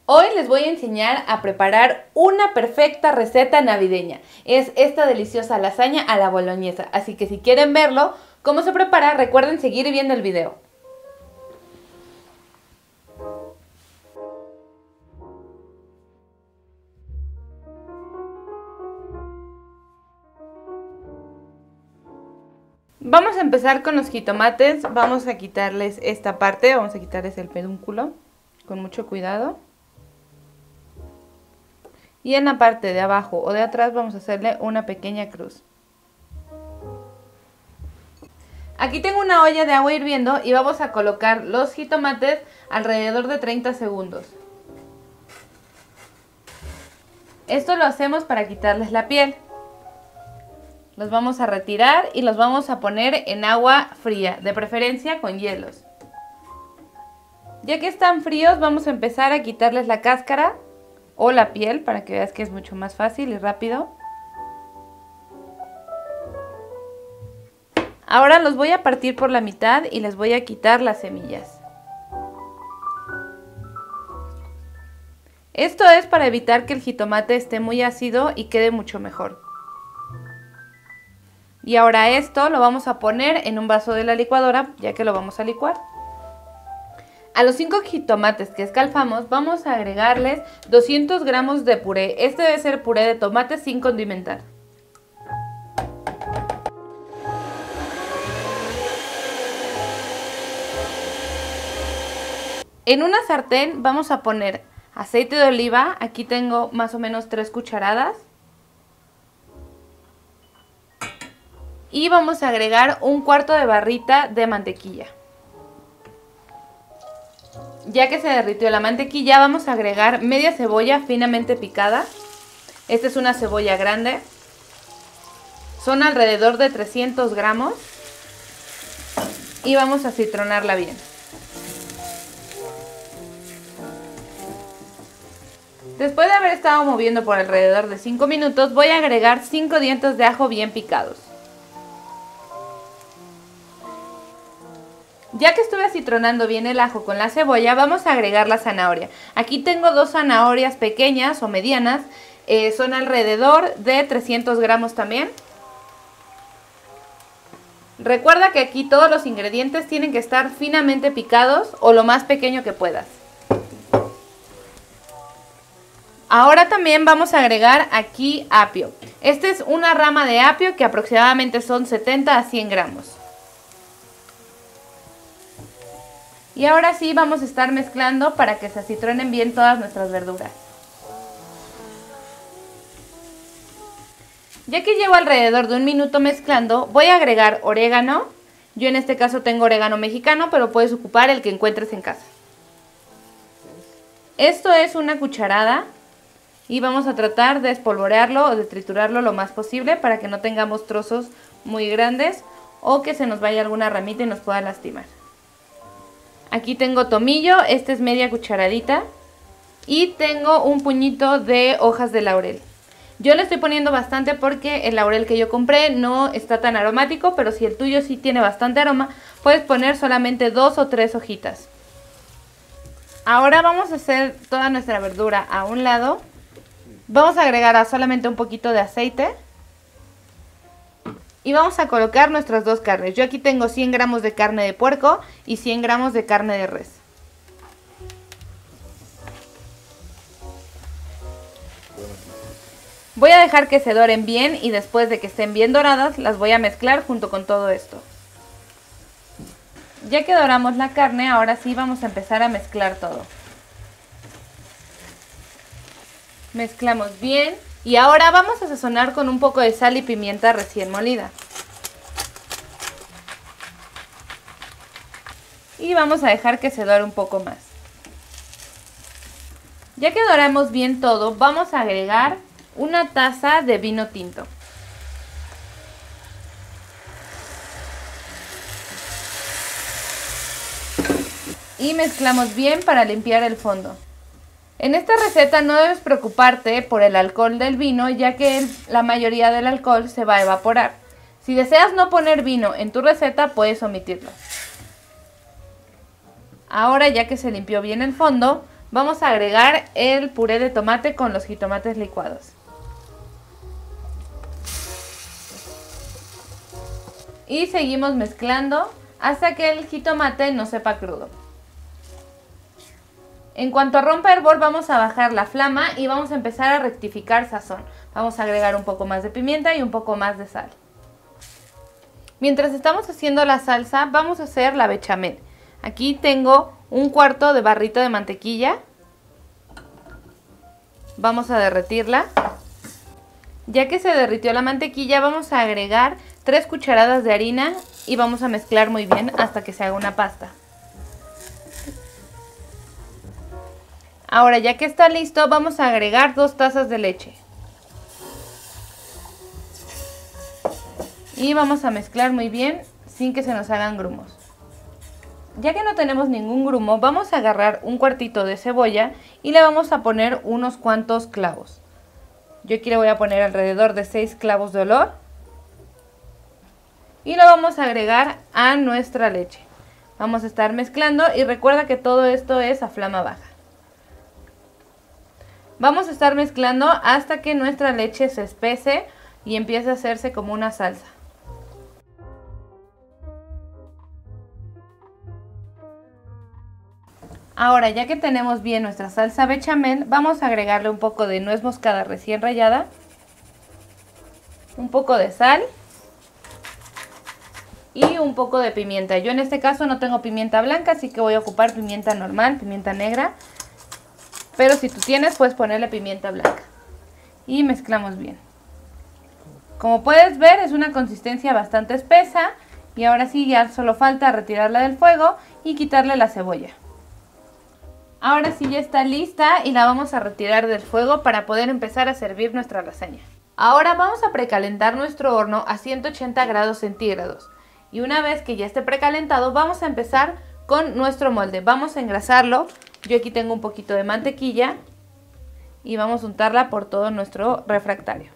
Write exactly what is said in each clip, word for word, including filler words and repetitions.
Hoy les voy a enseñar a preparar una perfecta receta navideña. Es esta deliciosa lasaña a la boloñesa, así que si quieren verlo, cómo se prepara, recuerden seguir viendo el video. Vamos a empezar con los jitomates, vamos a quitarles esta parte, vamos a quitarles el pedúnculo con mucho cuidado. Y en la parte de abajo o de atrás vamos a hacerle una pequeña cruz. Aquí tengo una olla de agua hirviendo y vamos a colocar los jitomates alrededor de treinta segundos. Esto lo hacemos para quitarles la piel. Los vamos a retirar y los vamos a poner en agua fría, de preferencia con hielos. Ya que están fríos, vamos a empezar a quitarles la cáscara o la piel para que veas que es mucho más fácil y rápido. Ahora los voy a partir por la mitad y les voy a quitar las semillas. Esto es para evitar que el jitomate esté muy ácido y quede mucho mejor. Y ahora esto lo vamos a poner en un vaso de la licuadora, ya que lo vamos a licuar. A los cinco jitomates que escalfamos vamos a agregarles doscientos gramos de puré. Este debe ser puré de tomate sin condimentar. En una sartén vamos a poner aceite de oliva. Aquí tengo más o menos tres cucharadas. Y vamos a agregar un cuarto de barrita de mantequilla. Ya que se derritió la mantequilla, vamos a agregar media cebolla finamente picada. Esta es una cebolla grande. Son alrededor de trescientos gramos. Y vamos a citronarla bien. Después de haber estado moviendo por alrededor de cinco minutos, voy a agregar cinco dientes de ajo bien picados. Ya que estuve acitronando bien el ajo con la cebolla, vamos a agregar la zanahoria. Aquí tengo dos zanahorias pequeñas o medianas, eh, son alrededor de trescientos gramos también. Recuerda que aquí todos los ingredientes tienen que estar finamente picados o lo más pequeño que puedas. Ahora también vamos a agregar aquí apio. Esta es una rama de apio que aproximadamente son setenta a cien gramos. Y ahora sí vamos a estar mezclando para que se acitronen bien todas nuestras verduras. Ya que llevo alrededor de un minuto mezclando, voy a agregar orégano. Yo en este caso tengo orégano mexicano, pero puedes ocupar el que encuentres en casa. Esto es una cucharada y vamos a tratar de espolvorearlo o de triturarlo lo más posible para que no tengamos trozos muy grandes o que se nos vaya alguna ramita y nos pueda lastimar. Aquí tengo tomillo, este es media cucharadita y tengo un puñito de hojas de laurel. Yo le estoy poniendo bastante porque el laurel que yo compré no está tan aromático, pero si el tuyo sí tiene bastante aroma, puedes poner solamente dos o tres hojitas. Ahora vamos a hacer toda nuestra verdura a un lado. Vamos a agregar solamente un poquito de aceite. Y vamos a colocar nuestras dos carnes. Yo aquí tengo cien gramos de carne de puerco y cien gramos de carne de res. Voy a dejar que se doren bien y después de que estén bien doradas las voy a mezclar junto con todo esto. Ya que doramos la carne, ahora sí vamos a empezar a mezclar todo. Mezclamos bien. Y ahora vamos a sazonar con un poco de sal y pimienta recién molida. Y vamos a dejar que se dore un poco más. Ya que doramos bien todo, vamos a agregar una taza de vino tinto. Y mezclamos bien para limpiar el fondo. En esta receta no debes preocuparte por el alcohol del vino, ya que el, la mayoría del alcohol se va a evaporar. Si deseas no poner vino en tu receta, puedes omitirlo. Ahora, ya que se limpió bien el fondo, vamos a agregar el puré de tomate con los jitomates licuados. Y seguimos mezclando hasta que el jitomate no sepa crudo. En cuanto rompa hervor, vamos a bajar la flama y vamos a empezar a rectificar sazón. Vamos a agregar un poco más de pimienta y un poco más de sal. Mientras estamos haciendo la salsa, vamos a hacer la bechamel. Aquí tengo un cuarto de barrita de mantequilla. Vamos a derretirla. Ya que se derritió la mantequilla, vamos a agregar tres cucharadas de harina y vamos a mezclar muy bien hasta que se haga una pasta. Ahora, ya que está listo, vamos a agregar dos tazas de leche. Y vamos a mezclar muy bien sin que se nos hagan grumos. Ya que no tenemos ningún grumo, vamos a agarrar un cuartito de cebolla y le vamos a poner unos cuantos clavos. Yo aquí le voy a poner alrededor de seis clavos de olor. Y lo vamos a agregar a nuestra leche. Vamos a estar mezclando y recuerda que todo esto es a flama baja. Vamos a estar mezclando hasta que nuestra leche se espese y empiece a hacerse como una salsa. Ahora, ya que tenemos bien nuestra salsa bechamel, vamos a agregarle un poco de nuez moscada recién rallada, un poco de sal y un poco de pimienta. Yo en este caso no tengo pimienta blanca, así que voy a ocupar pimienta normal, pimienta negra. Pero si tú tienes, puedes ponerle pimienta blanca. Y mezclamos bien. Como puedes ver, es una consistencia bastante espesa. Y ahora sí, ya solo falta retirarla del fuego y quitarle la cebolla. Ahora sí ya está lista y la vamos a retirar del fuego para poder empezar a servir nuestra lasaña. Ahora vamos a precalentar nuestro horno a ciento ochenta grados centígrados. Y una vez que ya esté precalentado, vamos a empezar con nuestro molde. Vamos a engrasarlo. Yo aquí tengo un poquito de mantequilla y vamos a untarla por todo nuestro refractario.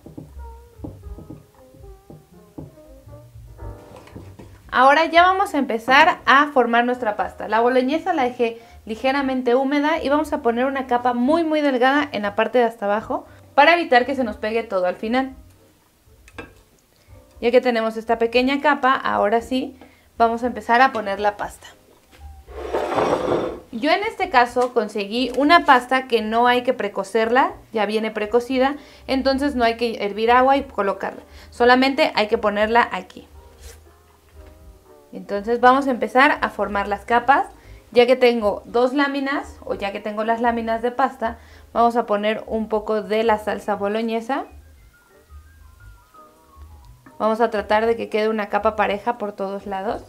Ahora ya vamos a empezar a formar nuestra pasta. La boloñesa la dejé ligeramente húmeda y vamos a poner una capa muy muy delgada en la parte de hasta abajo para evitar que se nos pegue todo al final. Ya que tenemos esta pequeña capa, ahora sí vamos a empezar a poner la pasta. Yo en este caso conseguí una pasta que no hay que precocerla, ya viene precocida, entonces no hay que hervir agua y colocarla, solamente hay que ponerla aquí. Entonces vamos a empezar a formar las capas. Ya que tengo dos láminas, o ya que tengo las láminas de pasta, vamos a poner un poco de la salsa boloñesa. Vamos a tratar de que quede una capa pareja por todos lados.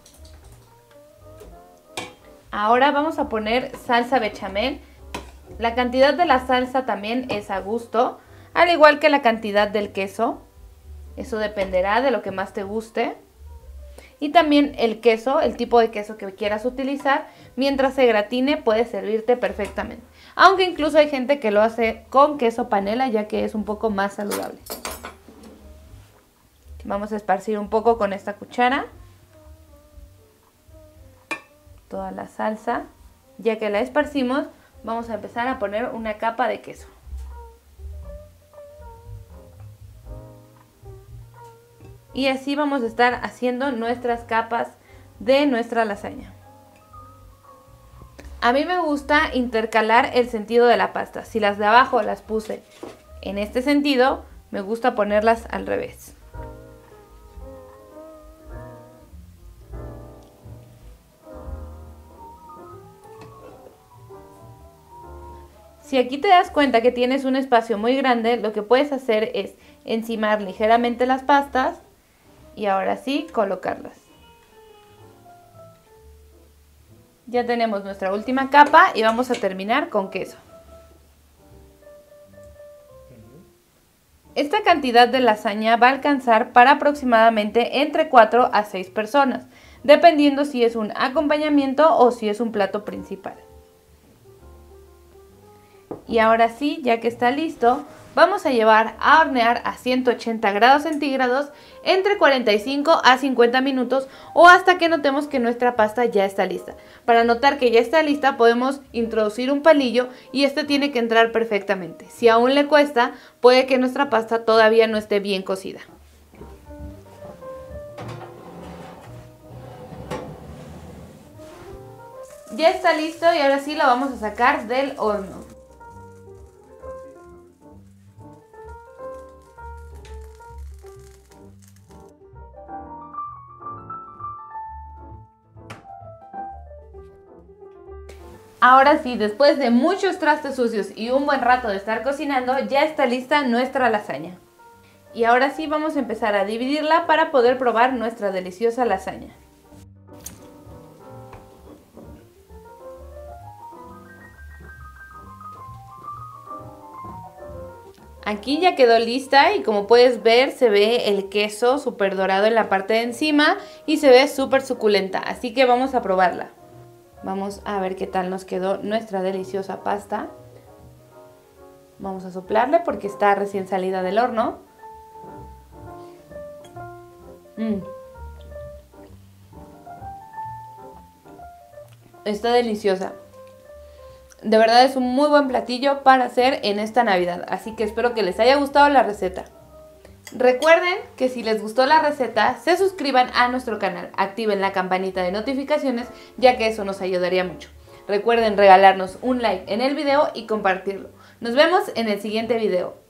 Ahora vamos a poner salsa bechamel. La cantidad de la salsa también es a gusto, al igual que la cantidad del queso. Eso dependerá de lo que más te guste. Y también el queso, el tipo de queso que quieras utilizar, mientras se gratine puede servirte perfectamente. Aunque incluso hay gente que lo hace con queso panela, ya que es un poco más saludable. Vamos a esparcir un poco con esta cuchara toda la salsa. Ya que la esparcimos, vamos a empezar a poner una capa de queso. Y así vamos a estar haciendo nuestras capas de nuestra lasaña. A mí me gusta intercalar el sentido de la pasta. Si las de abajo las puse en este sentido, me gusta ponerlas al revés. Si aquí te das cuenta que tienes un espacio muy grande, lo que puedes hacer es encimar ligeramente las pastas y ahora sí colocarlas. Ya tenemos nuestra última capa y vamos a terminar con queso. Esta cantidad de lasaña va a alcanzar para aproximadamente entre cuatro a seis personas, dependiendo si es un acompañamiento o si es un plato principal. Y ahora sí, ya que está listo, vamos a llevar a hornear a ciento ochenta grados centígrados entre cuarenta y cinco a cincuenta minutos o hasta que notemos que nuestra pasta ya está lista. Para notar que ya está lista podemos introducir un palillo y este tiene que entrar perfectamente. Si aún le cuesta, puede que nuestra pasta todavía no esté bien cocida. Ya está listo y ahora sí lo vamos a sacar del horno. Ahora sí, después de muchos trastes sucios y un buen rato de estar cocinando, ya está lista nuestra lasaña. Y ahora sí vamos a empezar a dividirla para poder probar nuestra deliciosa lasaña. Aquí ya quedó lista y como puedes ver se ve el queso súper dorado en la parte de encima y se ve súper suculenta, así que vamos a probarla. Vamos a ver qué tal nos quedó nuestra deliciosa pasta. Vamos a soplarle porque está recién salida del horno. Mm. Está deliciosa. De verdad es un muy buen platillo para hacer en esta Navidad, así que espero que les haya gustado la receta. Recuerden que si les gustó la receta, se suscriban a nuestro canal, activen la campanita de notificaciones, ya que eso nos ayudaría mucho. Recuerden regalarnos un like en el video y compartirlo. Nos vemos en el siguiente video.